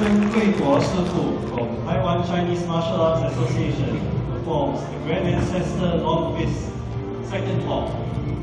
曾贵国师傅 from Taiwan Chinese Martial Arts Association performs the Grand Ancestor Long Fist, second form.